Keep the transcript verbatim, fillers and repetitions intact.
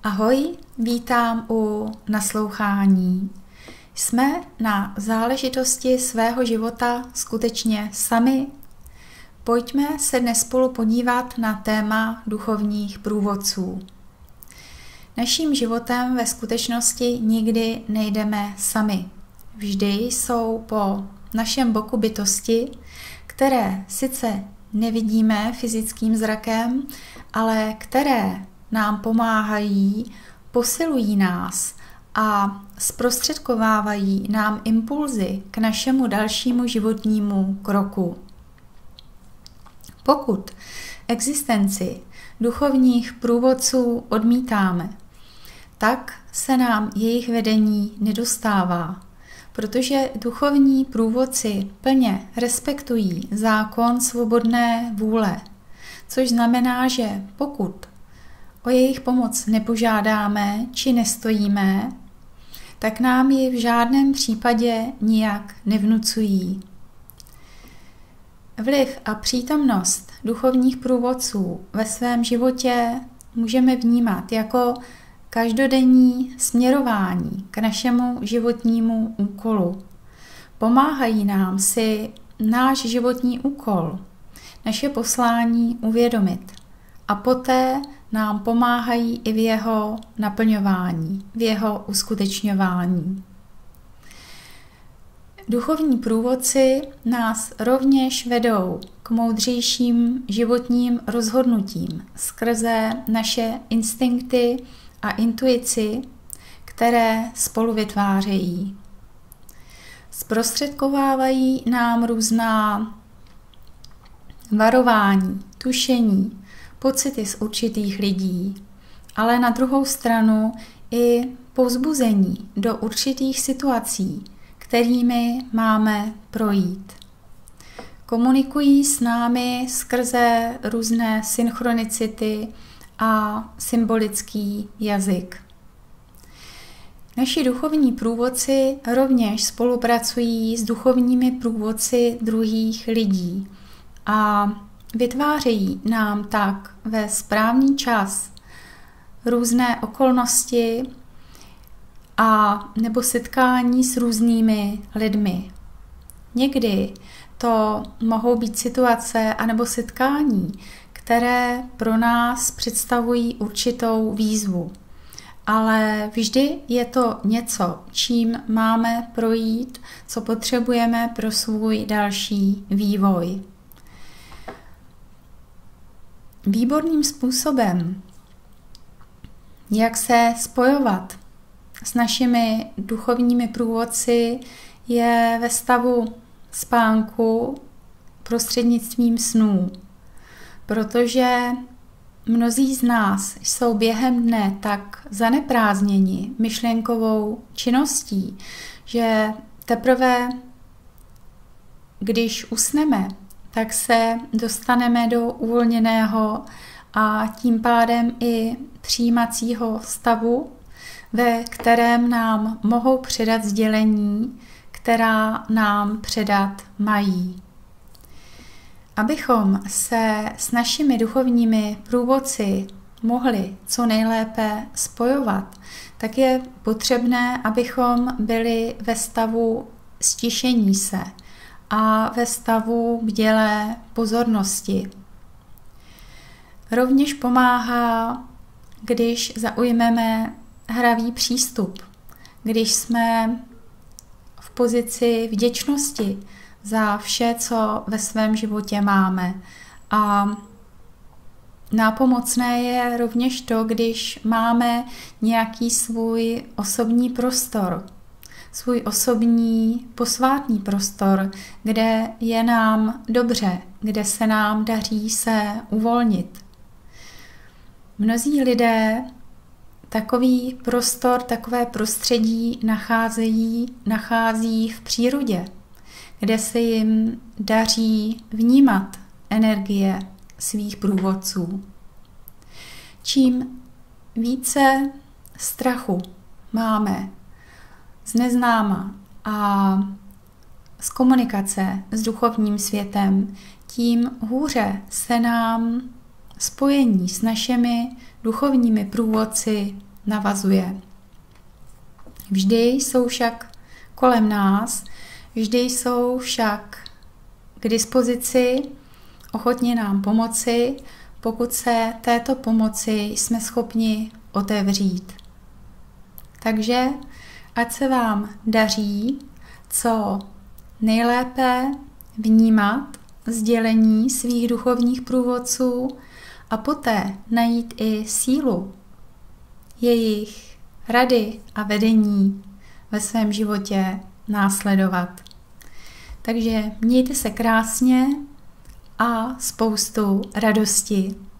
Ahoj, vítám u naslouchání. Jsme na záležitosti svého života skutečně sami? Pojďme se dnes spolu podívat na téma duchovních průvodců. Naším životem ve skutečnosti nikdy nejdeme sami. Vždy jsou po našem boku bytosti, které sice nevidíme fyzickým zrakem, ale které nám pomáhají, posilují nás a zprostředkovávají nám impulzy k našemu dalšímu životnímu kroku. Pokud existenci duchovních průvodců odmítáme, tak se nám jejich vedení nedostává, protože duchovní průvodci plně respektují zákon svobodné vůle, což znamená, že pokud o jejich pomoc nepožádáme či nestojíme, tak nám ji v žádném případě nijak nevnucují. Vliv a přítomnost duchovních průvodců ve svém životě můžeme vnímat jako každodenní směrování k našemu životnímu úkolu. Pomáhají nám si náš životní úkol, naše poslání uvědomit a poté nám pomáhají i v jeho naplňování, v jeho uskutečňování. Duchovní průvodci nás rovněž vedou k moudřejším životním rozhodnutím skrze naše instinkty a intuici, které spolu vytvářejí. Zprostředkovávají nám různá varování, tušení, pocity z určitých lidí, ale na druhou stranu i povzbuzení do určitých situací, kterými máme projít. Komunikují s námi skrze různé synchronicity a symbolický jazyk. Naši duchovní průvodci rovněž spolupracují s duchovními průvodci druhých lidí a vytvářejí nám tak ve správný čas různé okolnosti a nebo setkání s různými lidmi. Někdy to mohou být situace anebo setkání, které pro nás představují určitou výzvu. Ale vždy je to něco, čím máme projít, co potřebujeme pro svůj další vývoj. Výborným způsobem, jak se spojovat s našimi duchovními průvodci, je ve stavu spánku prostřednictvím snů. Protože mnozí z nás jsou během dne tak zaneprázdněni myšlenkovou činností, že teprve když usneme, tak se dostaneme do uvolněného a tím pádem i přijímacího stavu, ve kterém nám mohou předat sdělení, která nám předat mají. Abychom se s našimi duchovními průvodci mohli co nejlépe spojovat, tak je potřebné, abychom byli ve stavu stišení se a ve stavu bdělé pozornosti. Rovněž pomáhá, když zaujmeme hravý přístup, když jsme v pozici vděčnosti za vše, co ve svém životě máme. A nápomocné je rovněž to, když máme nějaký svůj osobní prostor, svůj osobní posvátný prostor, kde je nám dobře, kde se nám daří se uvolnit. Mnozí lidé takový prostor, takové prostředí nacházejí, nachází v přírodě, kde se jim daří vnímat energie svých průvodců. Čím více strachu máme z neznáma a z komunikace s duchovním světem, tím hůře se nám spojení s našimi duchovními průvodci navazuje. Vždy jsou však kolem nás, vždy jsou však k dispozici, ochotně nám pomoci, pokud se této pomoci jsme schopni otevřít. Takže ať se vám daří co nejlépe vnímat sdělení svých duchovních průvodců a poté najít i sílu jejich rady a vedení ve svém životě následovat. Takže mějte se krásně a spoustu radosti.